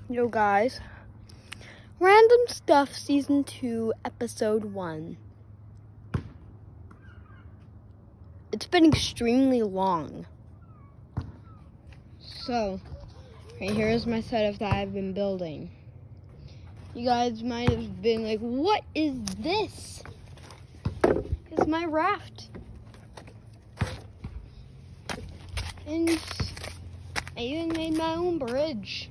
Yo guys, Random Stuff Season 2, Episode 1. It's been extremely long. So, right here is my setup that I've been building. You guys might have been like, what is this? It's my raft. And I even made my own bridge.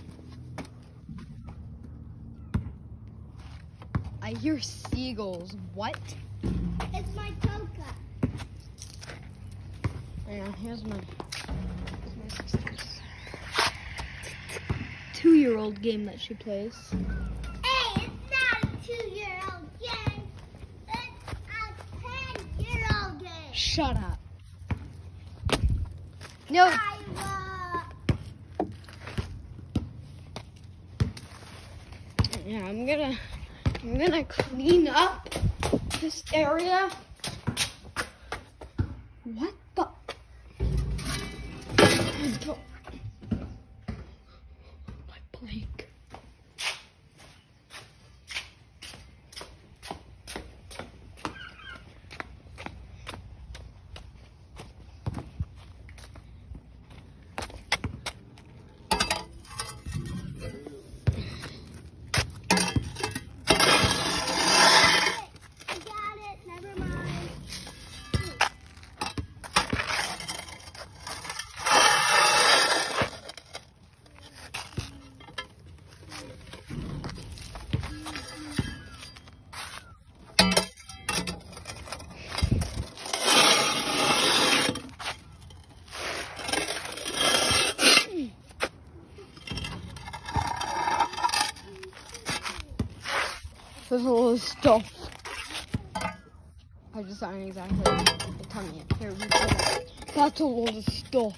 I hear seagulls. What? It's my coca. Yeah, here's my sister's 2-year-old game that she plays. Hey, it's not a 2-year-old game. It's a 10-year-old game. Shut up. No. Yeah, I'm gonna clean up this area. What the? My plank. There's a lot of stuff. I just aren't exactly the tummy. Here, we go. That's a lot of stuff.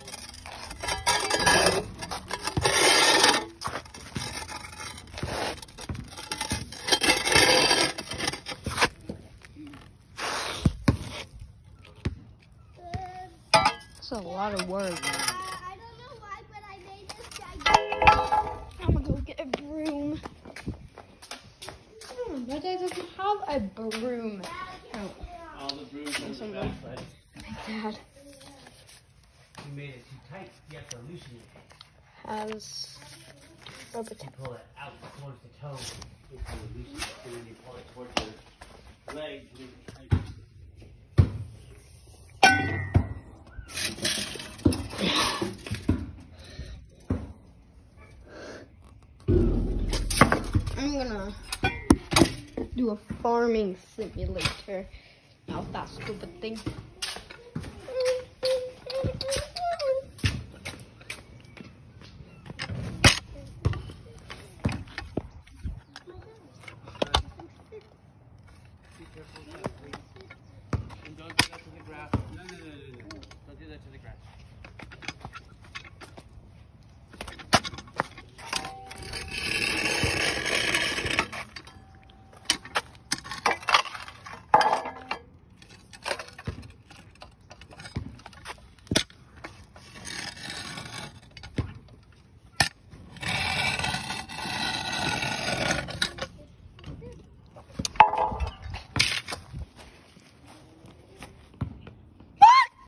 That's a lot of work. I don't know why, but I made this guy. I'm gonna go get a broom. My dad doesn't have a broom. Oh. All the brooms on the back side. My dad You made it too tight. You have to loosen it. has rubber You tape. pull it out towards the toe. If you loosen it, and then you pull it towards your leg. To make it tight. I'm gonna do a farming simulator. Now that stupid thing.